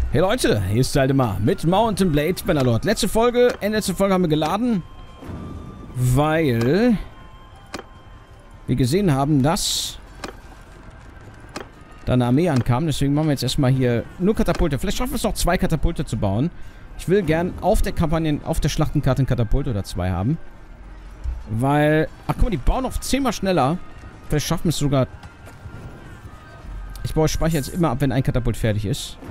Hey Leute, hier ist Waldemar mit Mountain Blade Bannerlord. Letzte Folge haben wir geladen, weil wir gesehen haben, dass da eine Armee ankam. Deswegen machen wir jetzt erstmal hier nur Katapulte. Vielleicht schaffen wir es noch 2 Katapulte zu bauen. Ich will gern auf der Kampagne, auf der Schlachtenkarte ein Katapult oder 2 haben. Weil, ach guck mal, die bauen auf 10-mal schneller. Vielleicht schaffen wir es sogar. Ich speichere jetzt immer ab, wenn ein Katapult fertig ist.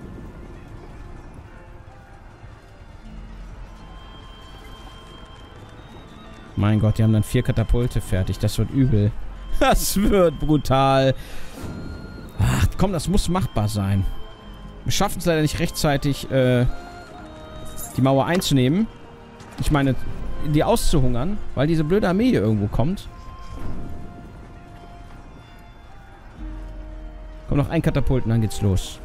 Mein Gott, die haben dann 4 Katapulte fertig. Das wird übel. Das wird brutal. Ach, komm, das muss machbar sein. Wir schaffen es leider nicht rechtzeitig, die Mauer einzunehmen. Ich meine, die auszuhungern, weil diese blöde Armee hier irgendwo kommt. Kommt noch ein Katapult und dann geht's los.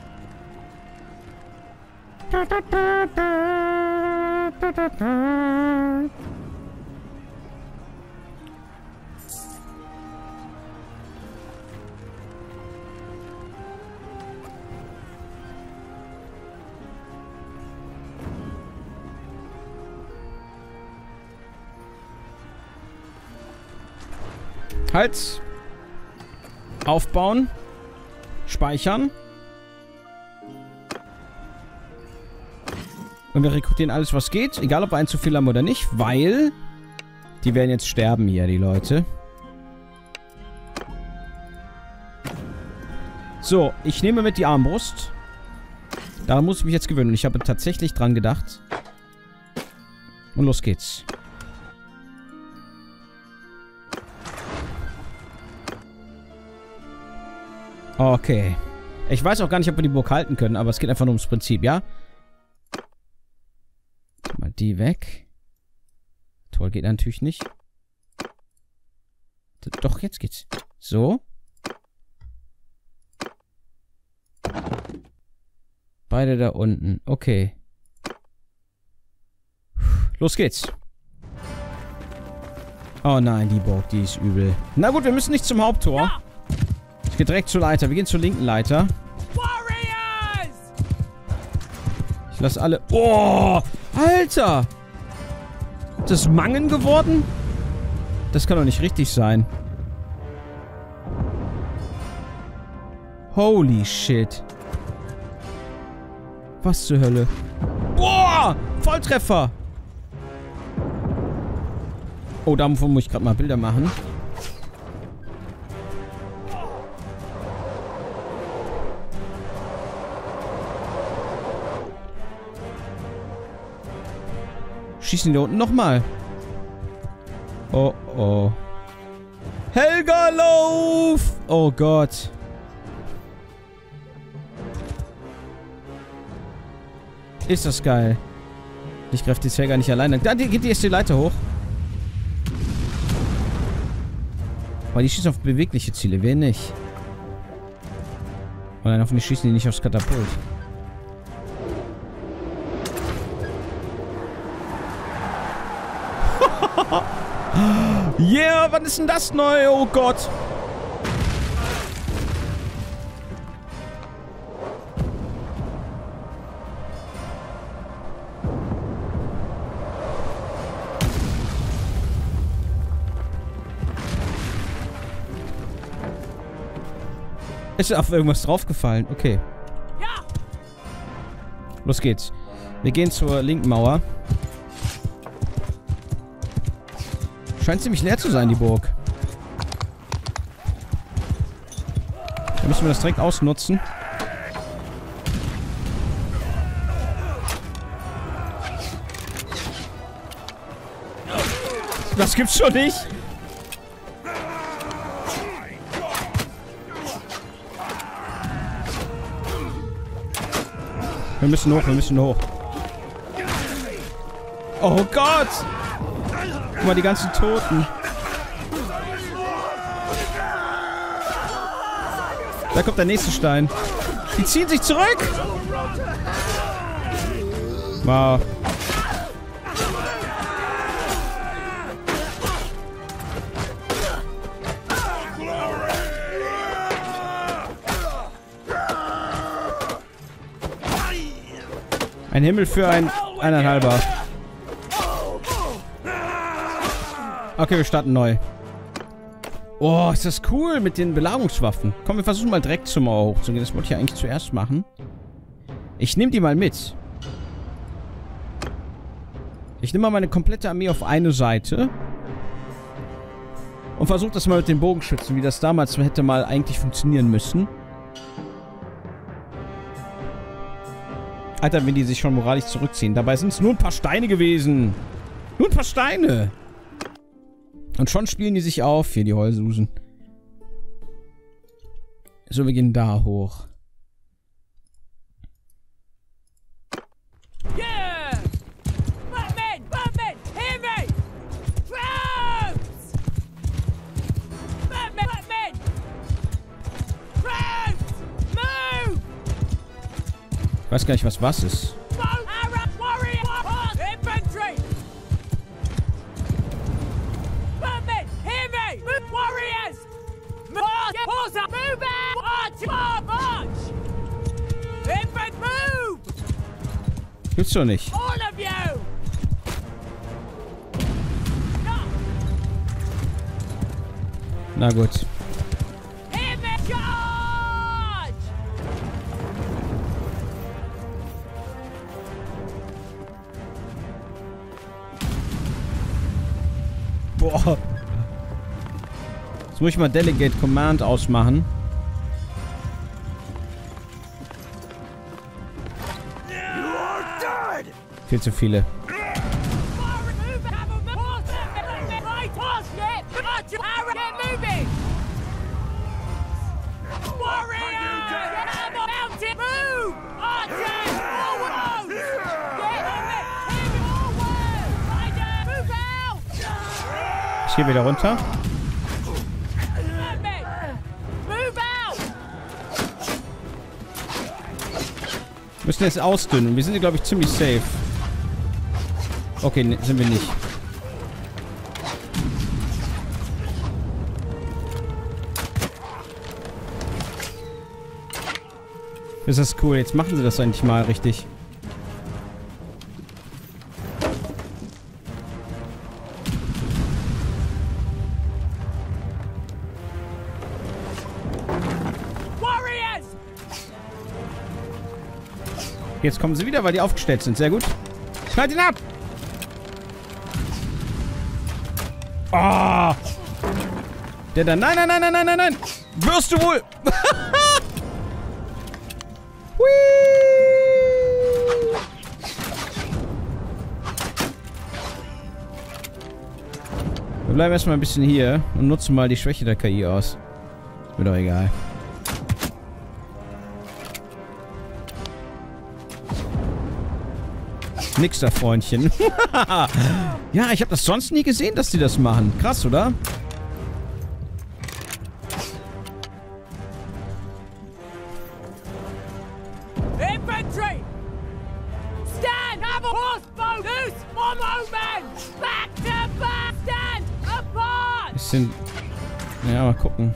Halt. Aufbauen. Speichern. Und wir rekrutieren alles, was geht. Egal, ob wir einen zu viel haben oder nicht. Weil die werden jetzt sterben hier, die Leute. So, ich nehme mit die Armbrust. Daran muss ich mich jetzt gewöhnen. Und ich habe tatsächlich dran gedacht. Und los geht's. Okay. Ich weiß auch gar nicht, ob wir die Burg halten können, aber es geht einfach nur ums Prinzip, ja? Mal die weg. Tor geht natürlich nicht. Doch, jetzt geht's. So. Beide da unten. Okay. Los geht's. Oh nein, die Burg, die ist übel. Na gut, wir müssen nicht zum Haupttor. Ja. Ich gehe direkt zur Leiter. Wir gehen zur linken Leiter. Ich lasse alle... Oh! Alter! Ist das Mangen geworden? Das kann doch nicht richtig sein. Holy shit. Was zur Hölle? Boah! Volltreffer! Oh, davon muss ich gerade mal Bilder machen. Schießen die da unten nochmal. Oh, oh. Helga, lauf! Oh Gott. Ist das geil. Ich greife die Helga nicht alleine. Da geht die erst die Leiter hoch. Aber die schießen auf bewegliche Ziele. Wer nicht? Und dann hoffentlich schießen die nicht aufs Katapult. Yeah, was ist denn das neu? Oh Gott. Ist auf irgendwas draufgefallen? Okay. Los geht's. Wir gehen zur linken Mauer. Scheint ziemlich leer zu sein, die Burg. Da müssen wir das direkt ausnutzen. Das gibt's schon nicht. Wir müssen hoch, wir müssen hoch. Oh Gott! Guck mal, die ganzen Toten. Da kommt der nächste Stein. Die ziehen sich zurück. Wow. Ein Himmel für ein eineinhalber. Okay, wir starten neu. Oh, ist das cool mit den Belagerungswaffen. Komm, wir versuchen mal direkt zur Mauer hochzugehen. Das wollte ich ja eigentlich zuerst machen. Ich nehme die mal mit. Ich nehme mal meine komplette Armee auf eine Seite. Und versuche das mal mit den Bogenschützen, wie das damals hätte mal eigentlich funktionieren müssen. Alter, wenn die sich schon moralisch zurückziehen. Dabei sind es nur ein paar Steine gewesen. Nur ein paar Steine. Und schon spielen die sich auf. Hier, die Heulsusen. So, wir gehen da hoch. Yeah! Batman! Hear me! Troops! Batman! Troops! Move! Ich weiß gar nicht, was ist. Arab warrior! Infantry! Batman! Hear me! Move warriors! Pause! Move out! March! Infantry! Move! Gibt's doch nicht. All of you! Na gut. Hear me! Charge! Boah. Jetzt muss ich mal Delegate Command ausmachen. Viel zu viele. Ich gehe wieder runter. Wir müssen jetzt ausdünnen. Wir sind hier, glaube ich, ziemlich safe. Okay, ne, sind wir nicht. Das ist cool. Jetzt machen sie das eigentlich mal richtig. Jetzt kommen sie wieder, weil die aufgestellt sind. Sehr gut. Schneid ihn ab! Oh! Der da. Nein! Wirst du wohl! Hui! Wir bleiben erstmal ein bisschen hier und nutzen mal die Schwäche der KI aus. Mir doch egal. Nix da, Freundchen. Ja, ich habe das sonst nie gesehen, dass die das machen. Krass, oder? Infantry! Stand! Have a horsebow! Loose! One moment! Back to back! Stand! Apart! Bisschen... Ja, mal gucken.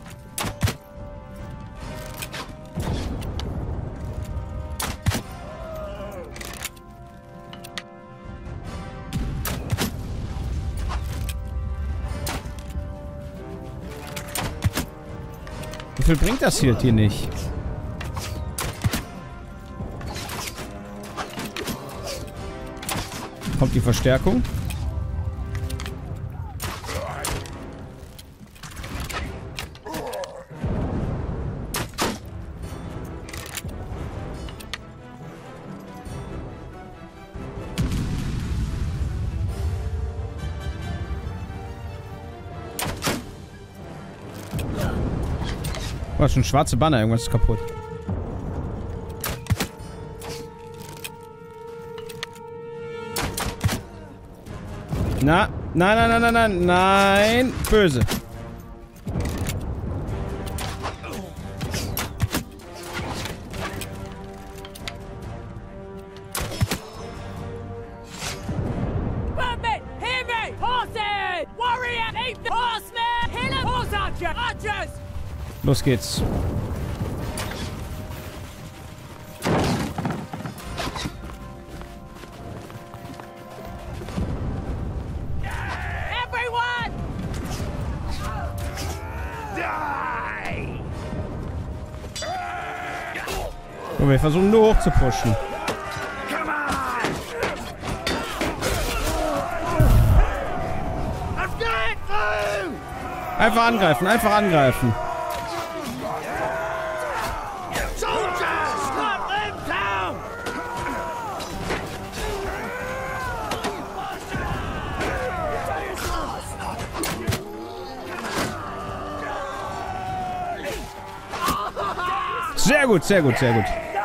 Wie viel bringt das hier nicht? Kommt die Verstärkung? Oh, schon schwarze Banner. Irgendwas ist kaputt. Nein. Böse. Batman! Hear me! Horses! Warrior! Ape the horseman! Hiller! Horse archer! Archers! Los geht's. Und wir versuchen nur hoch zu pushen. Einfach angreifen, einfach angreifen. Sehr gut, sehr gut, sehr gut.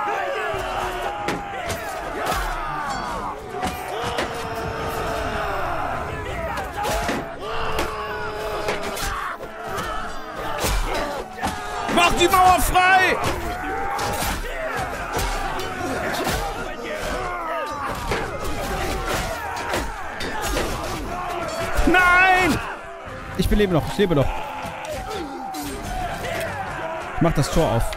Mach die Mauer frei! Nein! Ich belebe noch, ich lebe noch. Ich mach das Tor auf.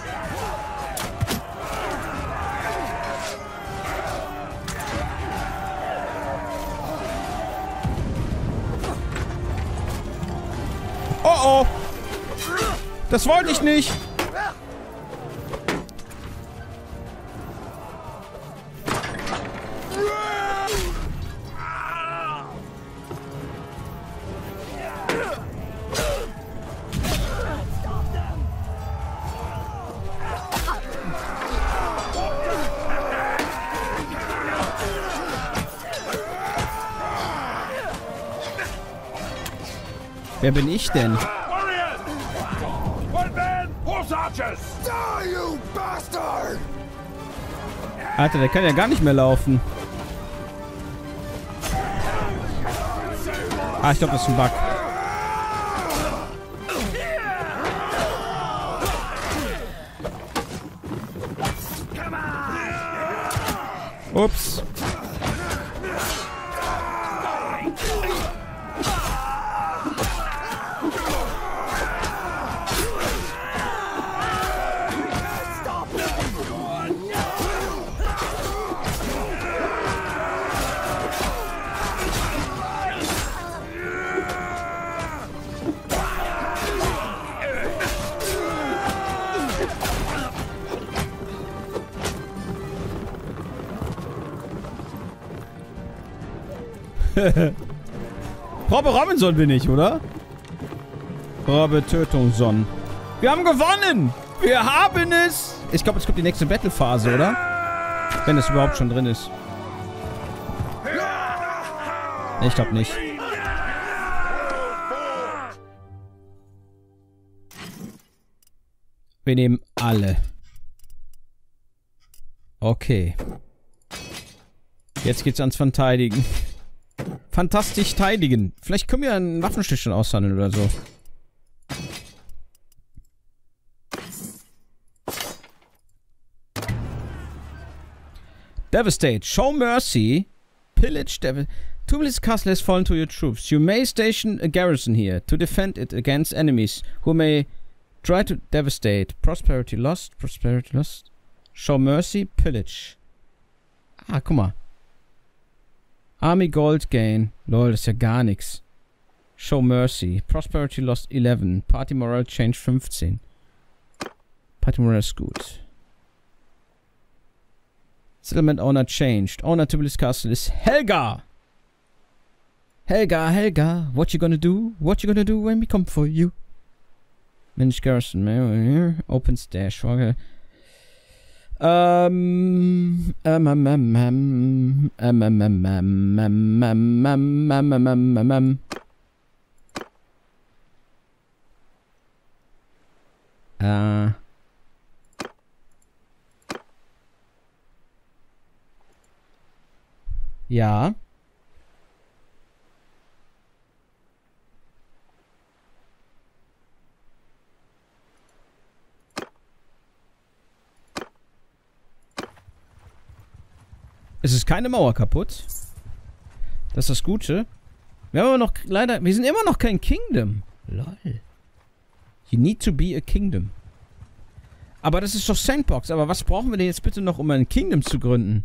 Oh oh! Das wollte ich nicht! Wer bin ich denn? Alter, der kann ja gar nicht mehr laufen. Ah, ich glaube, das ist ein Bug. Ups. Robbe Robinson bin ich, oder? Robbe Tötungsson. Wir haben gewonnen! Wir haben es! Ich glaube, jetzt kommt die nächste Battle-Phase, oder? Wenn es überhaupt schon drin ist. Ich glaube nicht. Wir nehmen alle. Okay. Jetzt geht's ans Verteidigen. Fantastisch teidigen. Vielleicht können wir einen Waffenstillstand aushandeln oder so. Devastate. Show mercy. Pillage. Tubulus Castle has fallen to your troops. You may station a garrison here to defend it against enemies who may try to devastate. Prosperity lost. Prosperity lost. Show mercy. Pillage. Ah, guck mal. Army Gold Gain. Lol, das ist ja gar nichts. Show Mercy. Prosperity lost 11. Party Morale Change 15. Party Morale ist gut. Settlement Owner changed. Owner Tiblis Castle ist Helga. Helga, Helga. What you gonna do? What you gonna do when we come for you? Manage Garrison. Open Stash. Okay. Ja. Es ist keine Mauer kaputt. Das ist das Gute. Wir haben aber noch leider... Wir sind immer noch kein Kingdom. Lol. You need to be a Kingdom. Aber das ist doch Sandbox. Aber was brauchen wir denn jetzt bitte noch, um ein Kingdom zu gründen?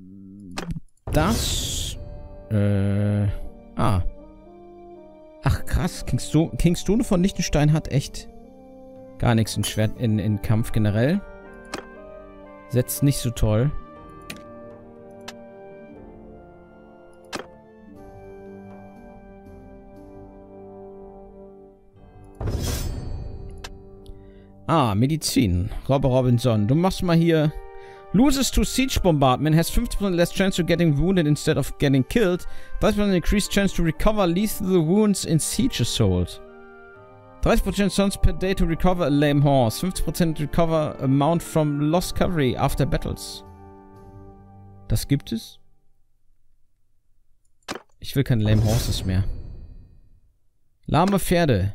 Das... Ach, krass. Kingstone von Liechtenstein hat echt gar nichts in Kampf generell. Setzt nicht so toll. Ah, Medizin. Robinson. Du machst mal hier... Loses to siege bombardment has 50% less chance of getting wounded instead of getting killed. 30% increased chance to recover lethal wounds in siege assault. 30% chance per day to recover a lame horse. 50% recover a mount from lost cavalry after battles. Das gibt es? Ich will keine lame horses mehr. Lahme Pferde.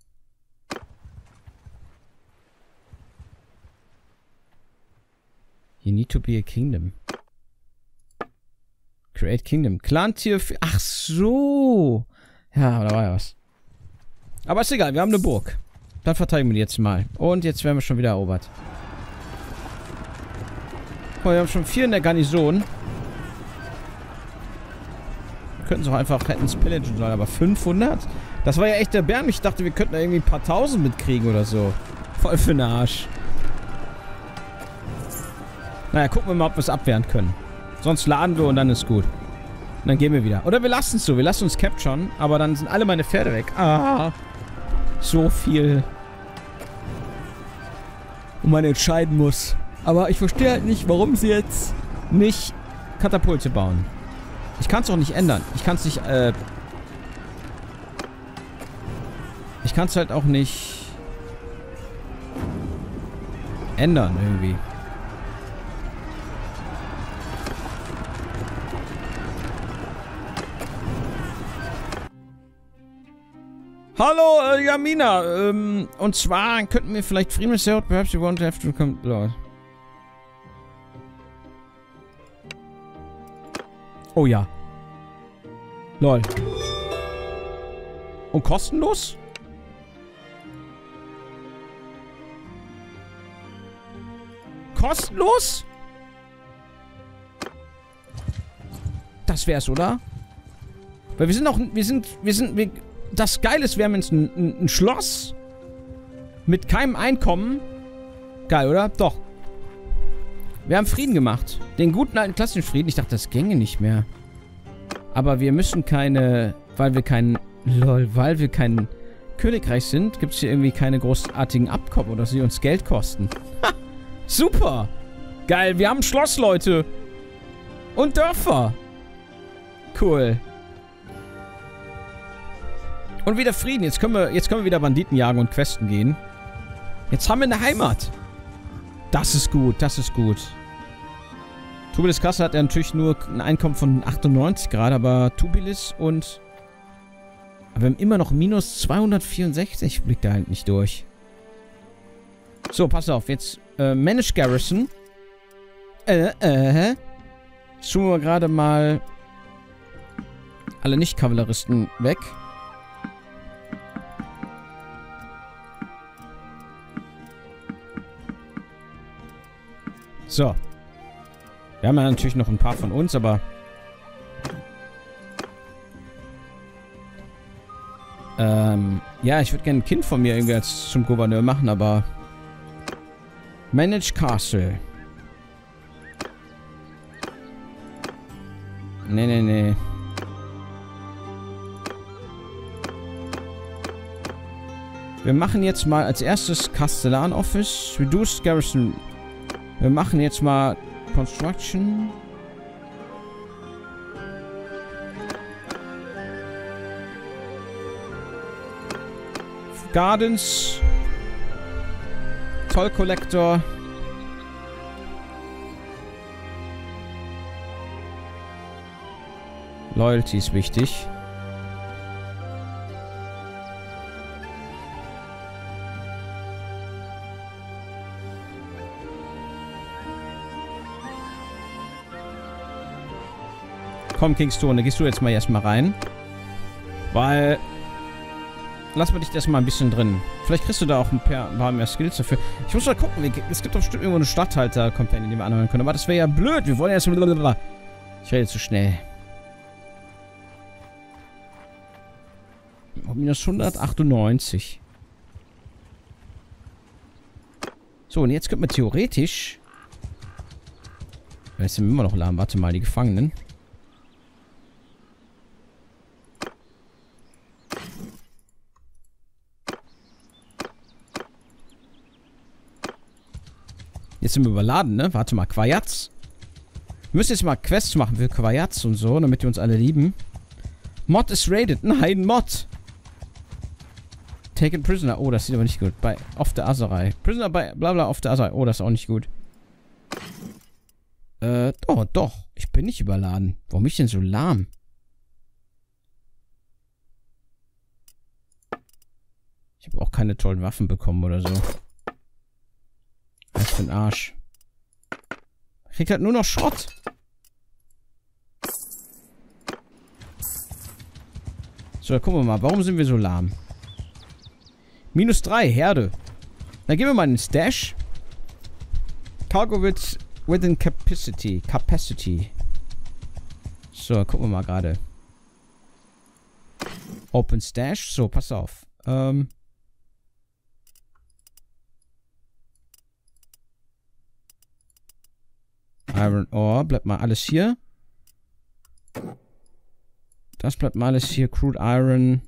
You need to be a kingdom. Create kingdom. Clan-Tier... Ach so. Ja, da war ja was. Aber ist egal, wir haben eine Burg. Dann verteidigen wir die jetzt mal. Und jetzt werden wir schon wieder erobert. Oh, wir haben schon 4 in der Garnison. Wir könnten es auch einfach hätten es pillagen sollen, aber 500? Das war ja echt der Bären. Ich dachte, wir könnten da irgendwie ein paar Tausend mitkriegen oder so. Voll für den Arsch. Naja, gucken wir mal, ob wir es abwehren können. Sonst laden wir und dann ist gut. Und dann gehen wir wieder. Oder wir lassen es so. Wir lassen uns capturen, aber dann sind alle meine Pferde weg. Ah. So viel. Und man entscheiden muss. Aber ich verstehe halt nicht, warum sie jetzt nicht Katapulte bauen. Ich kann es auch nicht ändern. Ich kann es nicht, ich kann es halt auch nicht ändern irgendwie. Hallo, Jamina. Und zwar könnten wir vielleicht Frieden mit Serot, perhaps you won't have to come... Lol. Oh ja. Lol. Und kostenlos? Kostenlos? Das wär's, oder? Weil wir sind auch... Das Geile ist, wir haben jetzt ein Schloss mit keinem Einkommen. Geil, oder? Doch. Wir haben Frieden gemacht. Den guten alten klassischen Frieden. Ich dachte, das gänge nicht mehr. Aber wir müssen keine... Weil wir kein Königreich sind, gibt es hier irgendwie keine großartigen Abkommen oder sie uns Geld kosten. Ha! Super! Geil, wir haben ein Schloss, Leute. Und Dörfer. Cool. Und wieder Frieden. Jetzt können wir wieder Banditen jagen und Questen gehen. Jetzt haben wir eine Heimat. Das ist gut, das ist gut. Tubilis Kasse hat ja natürlich nur ein Einkommen von 98 Grad, aber Tubilis und... Aber wir haben immer noch minus 264. Blickt da halt nicht durch. So, pass auf. Jetzt, Manage Garrison. Jetzt tun wir gerade mal alle Nicht-Kavalleristen weg. So. Wir haben ja natürlich noch ein paar von uns, aber... ja, ich würde gerne ein Kind von mir irgendwie als zum Gouverneur machen, aber... Manage Castle. Nee. Wir machen jetzt mal als erstes Castellan Office. Reduced Garrison. Wir machen jetzt mal Construction. Gardens. Toll Collector. Loyalty ist wichtig. Komm, Kingstone, gehst du jetzt mal erstmal rein. Weil... Lass mal dich erstmal ein bisschen drin. Vielleicht kriegst du da auch ein paar mehr Skills dafür. Ich muss mal gucken, es gibt doch bestimmt irgendwo eine Statthalter-Companion, die wir anhören können. Aber das wäre ja blöd. Wir wollen erst... Ich rede zu schnell. minus 198. So, und jetzt könnten wir theoretisch... Jetzt sind wir immer noch lahm. Warte mal, die Gefangenen. Jetzt sind wir überladen, ne? Warte mal, Quajats. Wir müssen jetzt mal Quests machen für Quajats und so, damit die uns alle lieben. Mod is raided. Nein, Mod. Taken prisoner. Oh, das sieht aber nicht gut. Bei Off the Aserai. Prisoner bei blabla Off the Aserai. Oh, das ist auch nicht gut. Doch. Ich bin nicht überladen. Warum bin ich denn so lahm? Ich habe auch keine tollen Waffen bekommen oder so. Was für ein Arsch. Kriegt halt nur noch Schrott. So, dann gucken wir mal. Warum sind wir so lahm? Minus 3, Herde. Dann gehen wir mal in den Stash. Cargo within capacity. So, gucken wir mal gerade. Open Stash. So, pass auf. Iron Ore. Bleibt mal alles hier. Das bleibt mal alles hier. Crude Iron.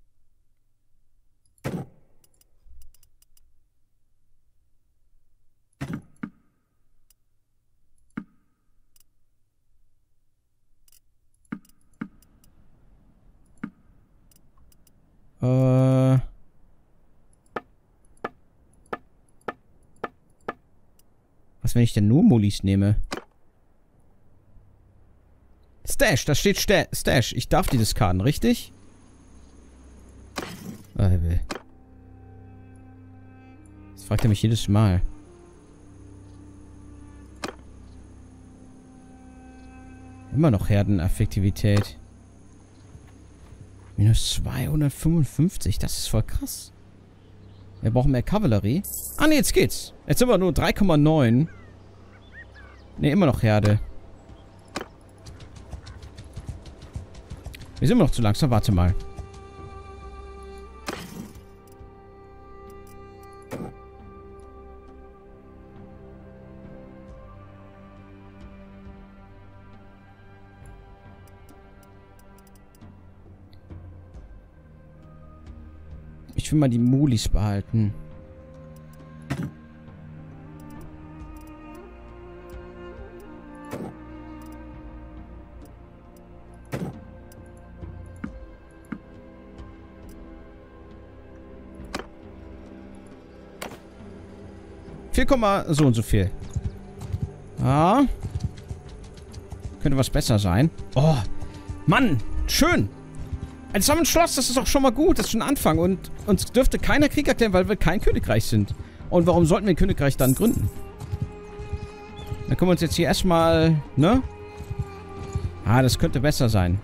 Was, wenn ich denn nur Mullis nehme? Stash, da steht Stash. Ich darf die diskarden, richtig? Das fragt er mich jedes Mal. Immer noch Herdeneffektivität. Minus 255, das ist voll krass. Wir brauchen mehr Kavallerie. Ah ne, jetzt geht's. Jetzt sind wir nur 3,9. Ne, immer noch Herde. Wir sind immer noch zu langsam. Warte mal. Ich will mal die Mulis behalten. So und so viel. Ah. Könnte was besser sein. Oh. Mann. Schön. Ein Zusammenschloss, das ist doch schon mal gut. Das ist schon ein Anfang. Und uns dürfte keiner Krieg erklären, weil wir kein Königreich sind. Und warum sollten wir ein Königreich dann gründen? Dann können wir uns jetzt hier erstmal, ne? Ah, das könnte besser sein.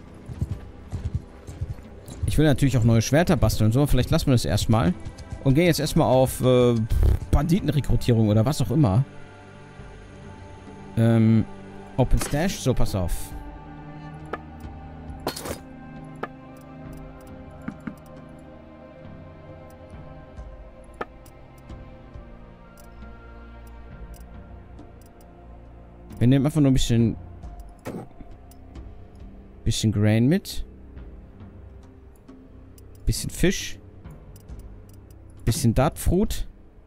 Ich will natürlich auch neue Schwerter basteln und so. Vielleicht lassen wir das erstmal. Und gehen jetzt erstmal auf Banditenrekrutierung oder was auch immer. Open Stash. So, pass auf. Wir nehmen einfach nur ein bisschen Grain mit. Bisschen Fisch. Bisschen Dartfruit.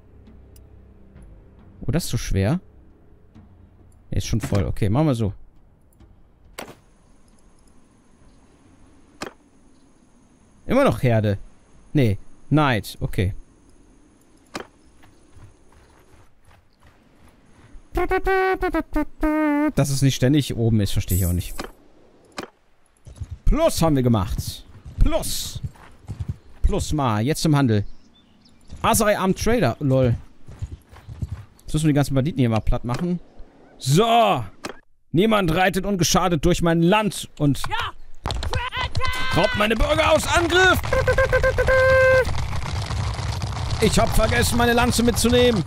Oh, das ist so schwer. Der ist schon voll. Okay, machen wir so. Immer noch Herde. Nee, Night. Okay. Dass es nicht ständig oben ist, verstehe ich auch nicht. Plus haben wir gemacht. Plus. Plus mal. Jetzt zum Handel. Aserai Armed Trader. Lol. Jetzt müssen wir die ganzen Banditen hier mal platt machen. So. Niemand reitet ungeschadet durch mein Land und raubt meine Bürger aus. Angriff. Ich hab vergessen, meine Lanze mitzunehmen.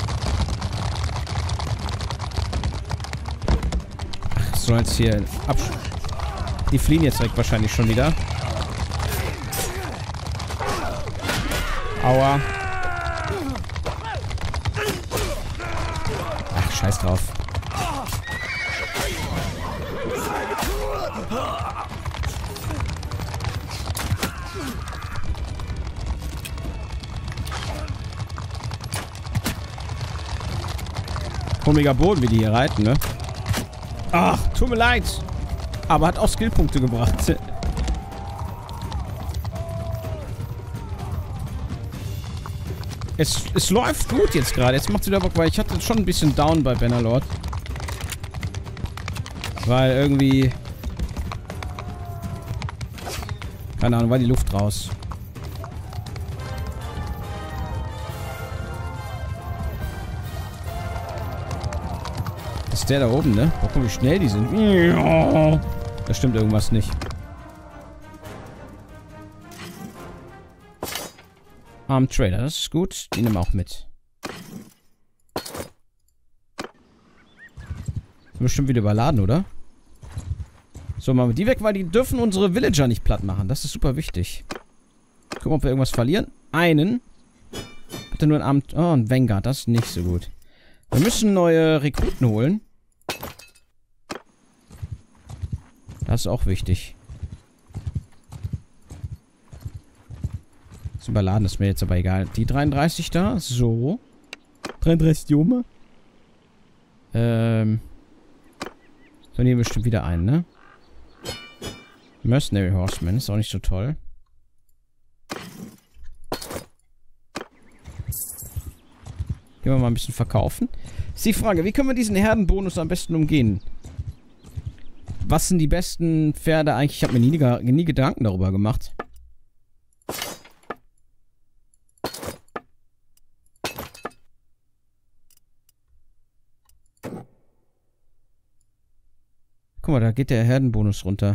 Ach, so jetzt hier Die fliehen jetzt direkt wahrscheinlich schon wieder. Aua. Ach, scheiß drauf. Komischer Boden, wie die hier reiten, ne? Ach, tut mir leid. Aber hat auch Skillpunkte gebracht. Es läuft gut jetzt gerade. Jetzt macht es wieder Bock, weil ich hatte schon ein bisschen Down bei Bannerlord. Weil irgendwie... Keine Ahnung, war die Luft raus. Das ist der da oben, ne? Guck mal, wie schnell die sind. Da stimmt irgendwas nicht. Trailer, das ist gut. Die nehmen wir auch mit. Bestimmt wieder überladen, oder? So, machen wir die weg, weil die dürfen unsere Villager nicht platt machen. Das ist super wichtig. Gucken, ob wir irgendwas verlieren. Einen. Hat er nur ein Amt. Oh, ein Vanguard. Das ist nicht so gut. Wir müssen neue Rekruten holen. Das ist auch wichtig. Das überladen ist mir jetzt aber egal. Die 33 da. So. 33 Junge. So, nehmen wir bestimmt wieder ein, ne? Mercenary Horseman ist auch nicht so toll. Gehen wir mal ein bisschen verkaufen. Ist die Frage, wie können wir diesen Herdenbonus am besten umgehen? Was sind die besten Pferde eigentlich? Ich habe mir nie Gedanken darüber gemacht. Guck mal, da geht der Herdenbonus runter.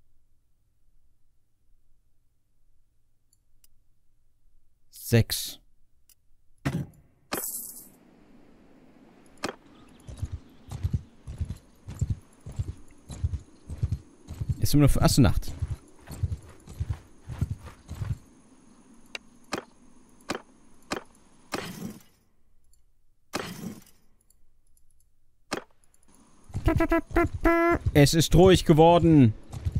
Sechs. Ist immer nur für Nacht. Es ist ruhig geworden.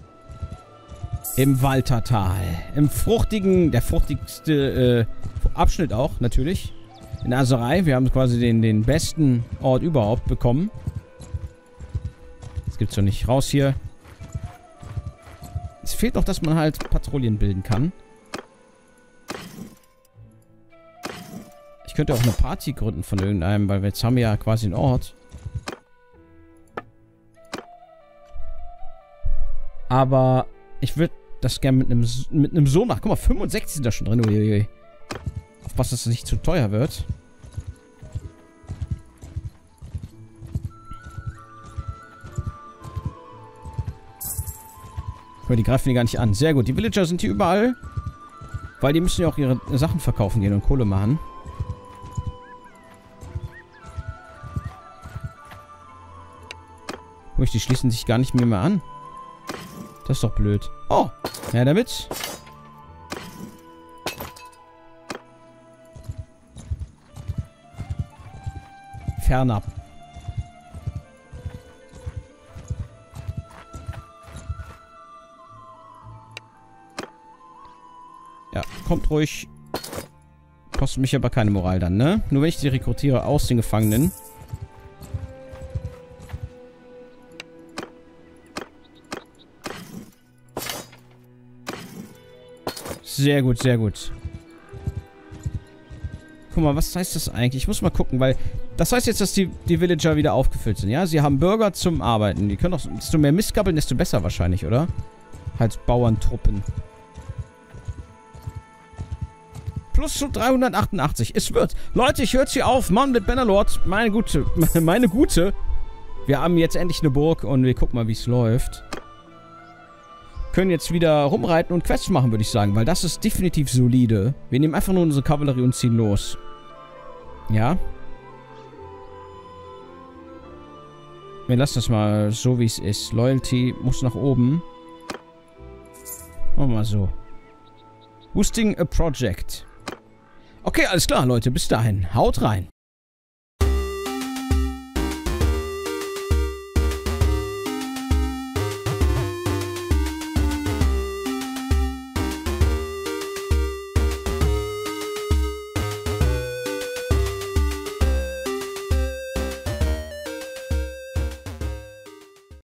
Im Waltertal. Im fruchtigen, der fruchtigste Abschnitt auch, natürlich. In Aserei. Wir haben quasi den besten Ort überhaupt bekommen. Das gibt's doch nicht. Raus hier. Es fehlt noch, dass man halt Patrouillen bilden kann. Ich könnte auch eine Party gründen von irgendeinem, weil jetzt haben wir ja quasi einen Ort. Aber ich würde das gerne mit einem so machen. Guck mal, 65 sind da schon drin. Uiuiui. Aufpassen, dass es nicht zu teuer wird. Guck mal, die greifen die gar nicht an. Sehr gut. Die Villager sind hier überall. Weil die müssen ja auch ihre Sachen verkaufen gehen und Kohle machen. Guck, die schließen sich gar nicht mehr an. Das ist doch blöd. Oh, ja damit. Fernab. Ja, kommt ruhig. Kostet mich aber keine Moral dann, ne? Nur wenn ich die rekrutiere aus den Gefangenen. Sehr gut, sehr gut. Guck mal, was heißt das eigentlich? Ich muss mal gucken, weil das heißt jetzt, dass die Villager wieder aufgefüllt sind, ja? Sie haben Bürger zum Arbeiten. Die können auch, desto mehr Mist gabbeln, desto besser wahrscheinlich, oder? Halt Bauerntruppen. Plus zu 388. Es wird. Leute, ich höre jetzt hier auf. Mann mit Bannerlord. Meine Gute. Meine Gute. Wir haben jetzt endlich eine Burg und wir gucken mal, wie es läuft. Können jetzt wieder rumreiten und Quests machen, würde ich sagen, weil das ist definitiv solide. Wir nehmen einfach nur unsere Kavallerie und ziehen los. Ja. Wir lassen das mal so, wie es ist. Loyalty muss nach oben. Machen wir mal so. Boosting a Project. Okay, alles klar, Leute. Bis dahin. Haut rein.